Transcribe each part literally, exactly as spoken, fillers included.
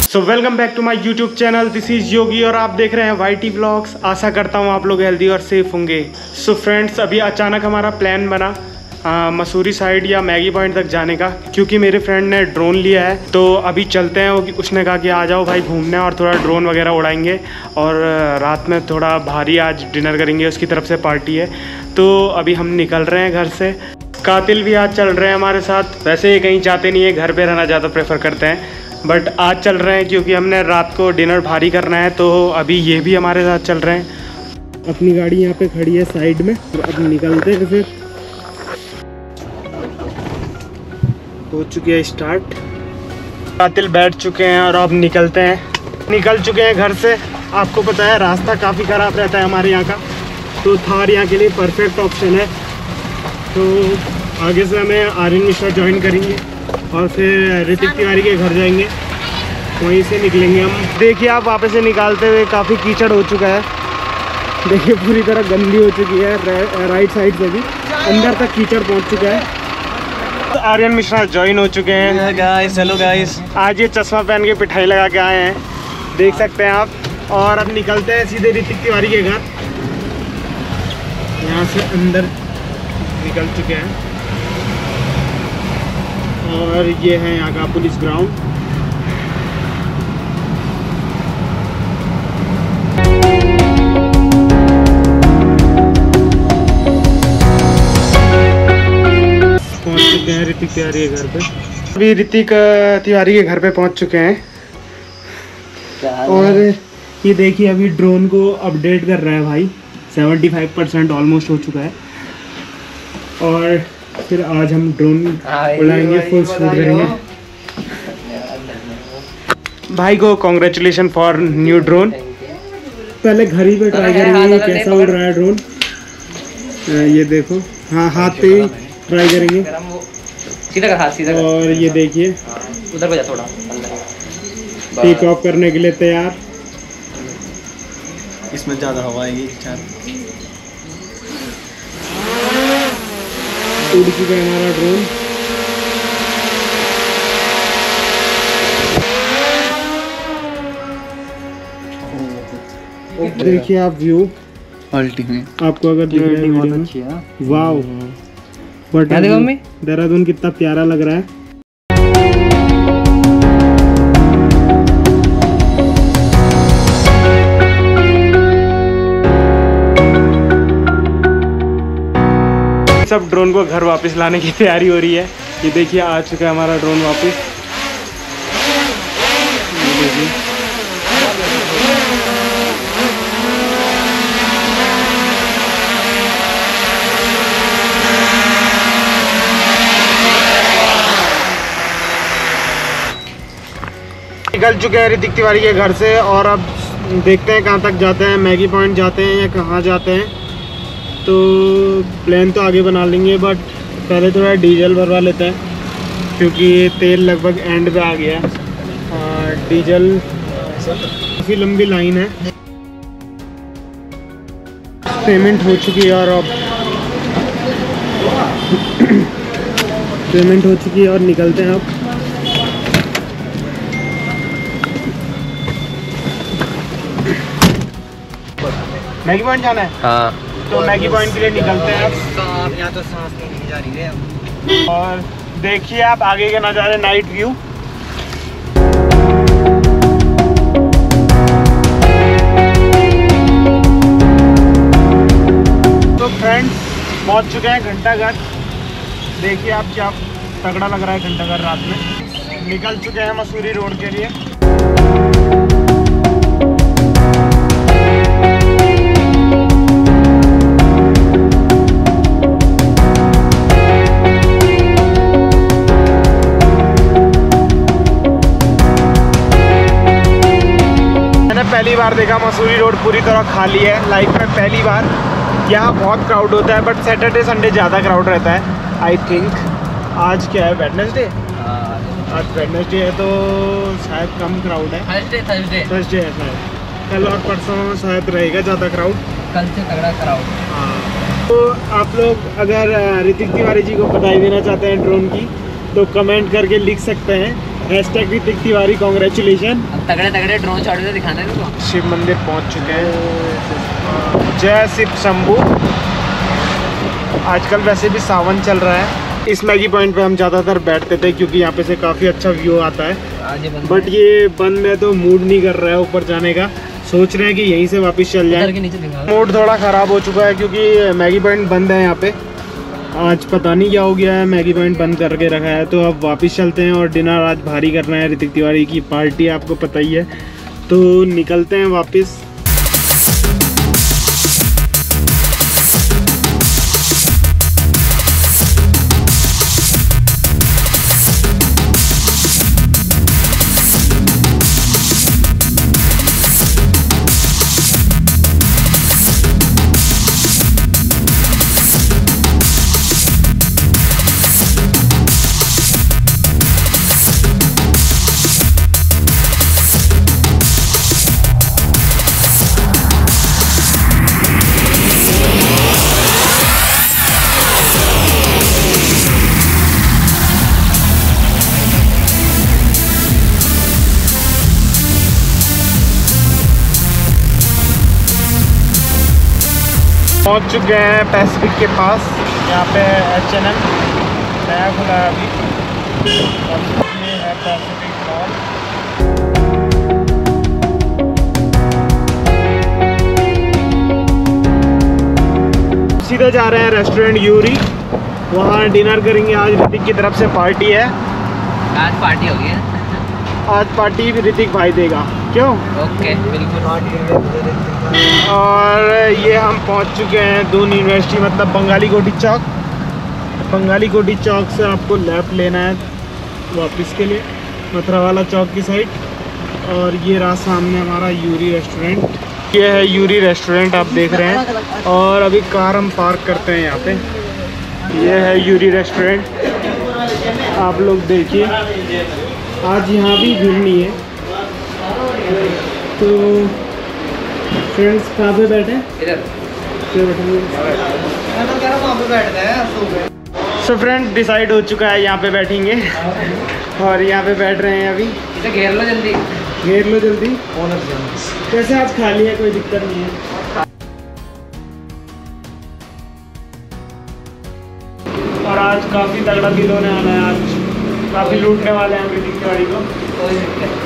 So welcome back to my YouTube channel, this is Yogi और आप देख रहे हैं वाई टी व्लॉग्स। आशा करता हूँ आप लोग हेल्दी और सेफ होंगे। सो so फ्रेंड्स, अभी अचानक हमारा प्लान बना आ, मसूरी साइड या मैगी पॉइंट तक जाने का, क्योंकि मेरे फ्रेंड ने ड्रोन लिया है। तो अभी चलते हैं। उसने कहा कि आ जाओ भाई घूमने और थोड़ा ड्रोन वगैरह उड़ाएंगे और रात में थोड़ा भारी आज डिनर करेंगे, उसकी तरफ से पार्टी है। तो अभी हम निकल रहे हैं घर से। कातिल भी आज चल रहे हैं हमारे साथ। वैसे ये कहीं जाते नहीं है, घर पे रहना ज़्यादा प्रेफर करते हैं, बट आज चल रहे हैं क्योंकि हमने रात को डिनर भारी करना है। तो अभी ये भी हमारे साथ चल रहे हैं। अपनी गाड़ी यहाँ पे खड़ी है साइड में, तो अब निकलते हैं। फिर हो चुके हैं स्टार्ट, कातिल बैठ चुके हैं और अब निकलते हैं। निकल चुके हैं घर से। आपको पता है रास्ता काफ़ी ख़राब रहता है हमारे यहाँ का, तो थार यहाँ के लिए परफेक्ट ऑप्शन है। तो आगे से हमें आर्यन मिश्रा ज्वाइन करेंगे और फिर ऋतिक तिवारी के घर जाएंगे, वहीं से निकलेंगे हम। देखिए आप वापस से निकालते हुए काफ़ी कीचड़ हो चुका है। देखिए पूरी तरह गंदी हो चुकी है, राइट साइड से भी अंदर तक कीचड़ पहुंच चुका है। तो आर्यन मिश्रा ज्वाइन हो चुके हैं। Guys, hello guys. आज ये चश्मा पहन के पिठाई लगा के आए हैं, देख सकते हैं आप। और अब निकलते हैं सीधे ऋतिक तिवारी के घर। यहाँ से अंदर निकल चुके हैं और ये है यहाँ का पुलिस ग्राउंड। पहुँच चुके हैं ऋतिक तिवारी के घर पे। अभी ऋतिक तिवारी के घर पे पहुँच चुके हैं और ये देखिए अभी ड्रोन को अपडेट कर रहा है भाई। पचहत्तर परसेंट ऑलमोस्ट हो चुका है और फिर आज हम ड्रोन उड़ाएंगे, फुल शूट करेंगे। भाई को कॉन्ग्रेचुलेशन फॉर न्यू ड्रोन। पहले घर ही पे ट्राई करेंगे कैसा उड़ रहा है ड्रोन। ये देखो, हाँ हाथ पे ही ट्राई करेंगे। सीधा कर, हाथ सीधा कर। और ये देखिए उधर को जा थोड़ा, टेक ऑफ करने के लिए तैयार। इसमें ज़्यादा हवा आएगी। उड़ चुका है हमारा ड्रोन। देखिए आप व्यू अल्टीमेट, आपको अगर दिख रहा है बहुत अच्छी है। वाओ, देहरादून कितना प्यारा लग रहा है। सब ड्रोन को घर वापस लाने की तैयारी हो रही है। ये देखिए आ चुका है हमारा ड्रोन वापस। ये देखिए निकल चुके हैं ऋतिक तिवारी के घर से और अब देखते हैं कहाँ तक जाते हैं। मैगी पॉइंट जाते हैं या कहाँ जाते हैं, तो प्लान तो आगे बना लेंगे, बट पहले थोड़ा डीजल भरवा लेते हैं क्योंकि तेल लगभग एंड पे आ गया है। और डीजल काफ़ी लंबी लाइन है। पेमेंट हो चुकी है और अब पेमेंट हो चुकी है और निकलते हैं अब। मैगी पॉइंट जाना है। हाँ, तो मैगी पॉइंट के लिए निकलते हैं अब। यहाँ तो सांस नहीं जा रही है। और देखिए आप आगे के नज़ारे, नाइट व्यू। तो फ्रेंड्स पहुंच चुके हैं घंटाघर। देखिए आप क्या तगड़ा लग रहा है घंटाघर रात में। निकल चुके हैं मसूरी रोड के लिए। पहली बार देखा मसूरी रोड पूरी तरह खाली है, लाइफ में पहली बार। यहाँ बहुत क्राउड होता है, बट सैटरडे संडे ज़्यादा क्राउड रहता है आई थिंक। आज क्या है, वेडनेसडे? आज वेडनेसडे है तो शायद कम क्राउड है। थर्सडे थर्सडे थर्सडे है शायद। कल और परसों शायद रहेगा ज़्यादा क्राउड। कल से तगड़ा क्राउड। हाँ, तो आप लोग अगर ऋतिक तिवारी जी को बधाई देना चाहते हैं ड्रोन की, तो कमेंट करके लिख सकते हैं। Hashtag Ritik Tiwari congratulation. अब तगड़े तगड़े ड्रोन शॉट में दिखाना है तुमको। शिव मंदिर पहुंच चुके हैं। जय शिव शंभू। आजकल वैसे भी सावन चल रहा है। इस मैगी पॉइंट पे हम ज़्यादातर बैठते थे क्योंकि यहाँ पे से काफ़ी अच्छा व्यू आता है। बट ये बंद में तो मूड नहीं कर रहा है ऊपर जाने का। सोच रहे हैं कि यहीं से वापस चल जाए। मूड थोड़ा ख़राब हो चुका है क्योंकि मैगी पॉइंट बंद है यहाँ पे। आज पता नहीं क्या हो गया है, मैगी पॉइंट बंद करके रखा है। तो अब वापस चलते हैं और डिनर आज भारी करना है। ऋतिक तिवारी की पार्टी आपको पता ही है, तो निकलते हैं वापस। पहुंच चुके हैं पैसिफिक के पास। यहाँ पे एच एन एम नया खुला है अभी। ये है पैसिफिक मॉल। सीधे जा रहे हैं रेस्टोरेंट यूरी, वहाँ डिनर करेंगे। आज ऋतिक की तरफ से पार्टी है। आज पार्टी होगी है? आज पार्टी भी ऋतिक भाई देगा। क्यों? ओके बिल्कुल। और ये हम पहुंच चुके हैं दून यूनिवर्सिटी, मतलब बंगाली कोठी चौक। बंगाली कोठी चौक से आपको लेफ्ट लेना है वापस के लिए मथुरा वाला चौक की साइड। और ये रहा सामने हमारा यूरी रेस्टोरेंट। ये है यूरी रेस्टोरेंट, आप देख रहे हैं। और अभी कार हम पार्क करते हैं यहाँ पे। ये है यूरी रेस्टोरेंट, आप लोग देखिए। आज यहाँ भी भीड़ नहीं है। तो फ्रेंड्स कहाँ पे बैठे? इधर सो फ्रेंड्स डिसाइड हो चुका है, यहाँ पे बैठेंगे। और यहाँ पे बैठ रहे हैं अभी। इसे घेर लो जल्दी, घेर लो जल्दी। कैसे आज खाली है, कोई दिक्कत नहीं है। और आज काफ़ी तगड़ा बिल होने वाला है। आज काफ़ी लूटने वाले हैं ऋतिक तिवारी को। कोई दिक्कत।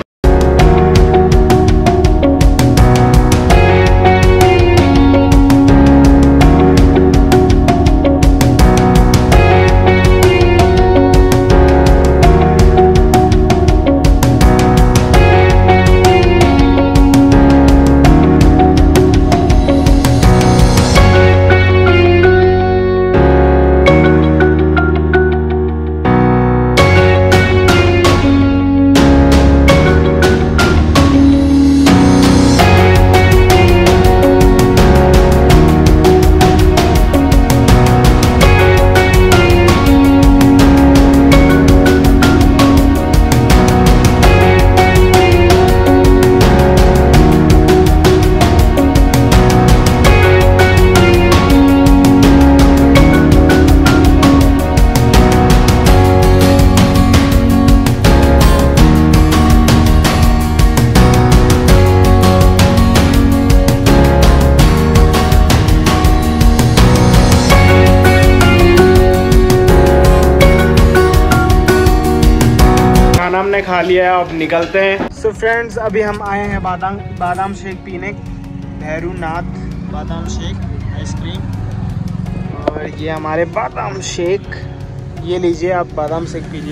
हमने खा लिया है, अब निकलते हैं। सो so फ्रेंड्स अभी हम आए हैं बादाम बादाम शेक पीने। भैरूनाथ बादाम शेक आइसक्रीम। और ये हमारे बादाम शेक, ये लीजिए आप बादाम शेक पीजिए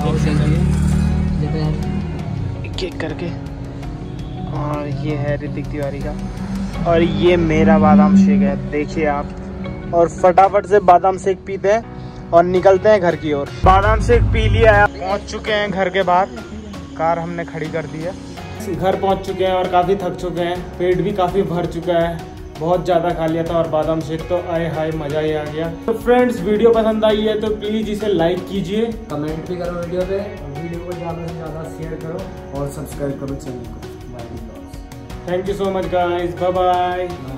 एक एक करके। और ये है ऋतिक तिवारी का, और ये मेरा बादाम शेक है, देखिए आप। और फटाफट से बादाम शेक पीते हैं और निकलते हैं घर की ओर। बादाम शेक पी लिया है, पहुंच चुके हैं घर के बाहर। कार हमने खड़ी कर दी है। घर पहुंच चुके हैं और काफ़ी थक चुके हैं। पेट भी काफ़ी भर चुका है, बहुत ज़्यादा खा लिया था। और बादाम शेक तो आए हाय मज़ा ही आ गया। तो फ्रेंड्स वीडियो पसंद आई है तो प्लीज़ इसे लाइक कीजिए, कमेंट भी करो वीडियो पे, वीडियो को ज़्यादा से ज़्यादा शेयर करो और सब्सक्राइब करो चैनल को। Bye. Thank you so much guys, bye bye.